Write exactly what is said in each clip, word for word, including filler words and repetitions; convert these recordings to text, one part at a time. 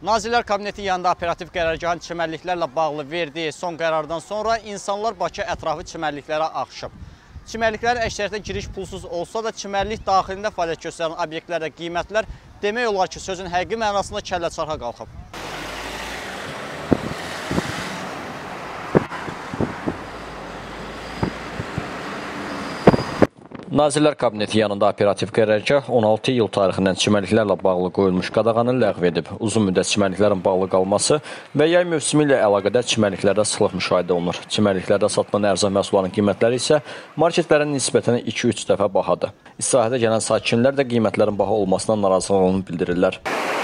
Nazirlər Kabineti yanında operativ qərargahın çimərliklərlə bağlı verdiyi son qərardan sonra insanlar Bakı ətrafı çimərliklərə axışıb. Çimərliklərin əksəriyyətlə giriş pulsuz olsa da çimərlik daxilində fəaliyyət göstərən obyektlərdə qiymətlər demək olar ki, sözün həqiqi mənasında kəlləçarxa qalxıb. Nazirlər Kabineti yanında operativ qərargah on altı iyul tarixindən çimərliklərlə bağlı qoyulmuş qadağanı ləğv edib. Uzun müddət çimərliklərin bağlı qalması və yay mövsümü ilə əlaqədar çimərliklərdə sıxlıq müşahidə olunur. Çimərliklərdə satılan ərzaq məhsullarının qiymətləri isə marketlərin nisbətən iki üç dəfə bahadır. İstirahətə gələn sakinlər də qiymətlərin baha olmasından narazılığını bildirirlər.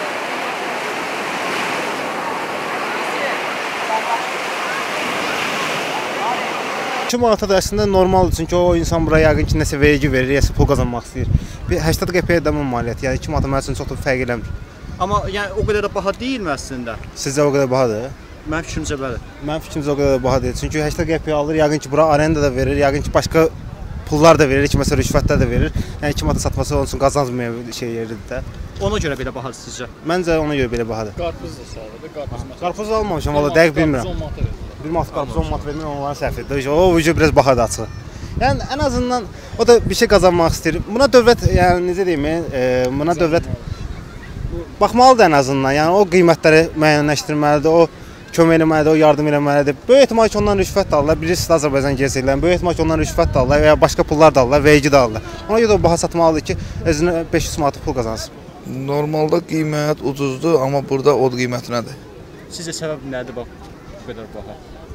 iki manata da əslində normaldır, çünki o insan buraya yəqin ki, nəsə vergi verir, yəsə pul qazanmaq istəyir. Bir səksən qəpiyə dəmə maliyyəti, yəni iki manata mənim üçün çox da fərq eləmir. Amma yəni o qədər də baha deyilmi əslində? Sizcə o qədər bahadır? Mənim fikrimcə bəli. Mənim fikrimcə o qədər də baha deyil, çünki səksən qəpiyə alır, yəqin ki, bura arenda da verir, yəqin ki, başqa pullar da verir ki, məsələn, rüşvətlər də verir. Yəni iki manata satması onun üçün qazanmayan şey yeridir də. Ona görə belə bahadır sizcə? Məncə ona görə belə bahadır. Qarpız da sağladı, qarpız məsələn. Qarpız almamışam, valla dəqiq bilmirəm. Bir manat qarpız on manat vermək onların səhvidir. O vücud biraz bahadır açıq. Yəni ən azından o da bir şey qazanmaq istəyir. Buna dövlət, yəni necə deyim, e, buna dövlət baxmalıdır ən azından. Yəni o qiymətləri müəyyənləşdirməlidir, o kömək eləməlidir, o yardım eləməlidir. Böyük ehtimal ki, ondan rüşvət də alırlar. Bilirsiniz, Azərbaycan gerçəklərini. Böyük ehtimal ki, ondan rüşvət də alırlar və ya başqa pullar da alırlar, vergi də alırlar. Ona görə də baha satmalıdır ki, özünə beş yüz manat pul qazansın. Normalda qiymət ucuzdur, amma burada od qiyməti nədir? Sizcə səbəb nədir bax bu qədər baha?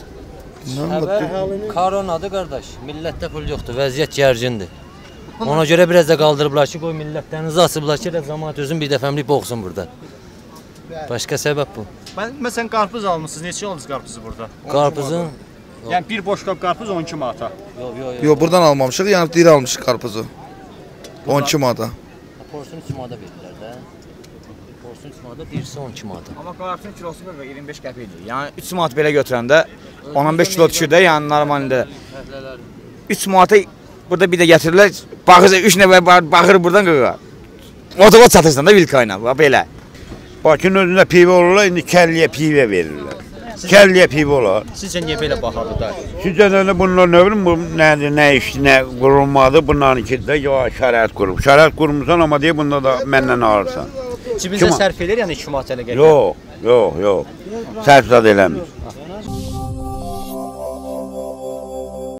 Səbəb koronadır qardaş. Millətdə pul yoxdur, vəziyyət gərgindir. Ona görə biraz da qaldırıblar ki, qoy millətlərinizi asıblar ki, cəmaət özün bir dəfəmlik boğsun burada. Başqa səbəb bu. Məsələn, qarpız almışsınız, neçə aldınız qarpızı burada? Qarpızın? Yəni bir boş qab qarpız on iki manata. Yox, yox, yox. Yox, buradan almamışıq, yəni diri almışıq qarpızı. on iki manata. Porsun üç manata verdilər də. Porsun üç manata, birisi on iki manata. Amma qarpızın kilosu iyirmi beş qəpikdir. Yəni üç manat belə götürəndə on on beş kilo düşür də, yəni normaldə. üç manata burada bir də gətirirlər, baxırsa üç nəfər baxır buradan qığa. Otobot satırsan da vilka ilə, belə. Bakının özündə pivə olurlar, indi kəlliyə pivə verirlər. Kəlliyə pivə olar. Sizcə niyə belə bahadır da? Sizcə də bunlar nə bilim, bu nədir, nə işdir, nə qurulmadır, bunların ikisi də şərait qurub. Şərait qurmuşsan, amma deyə bunda da məndən alırsan. Cibinizə sərf edir, yəni iki manat elə gəlir? Yox, yox, yox. Sərf zad eləmir.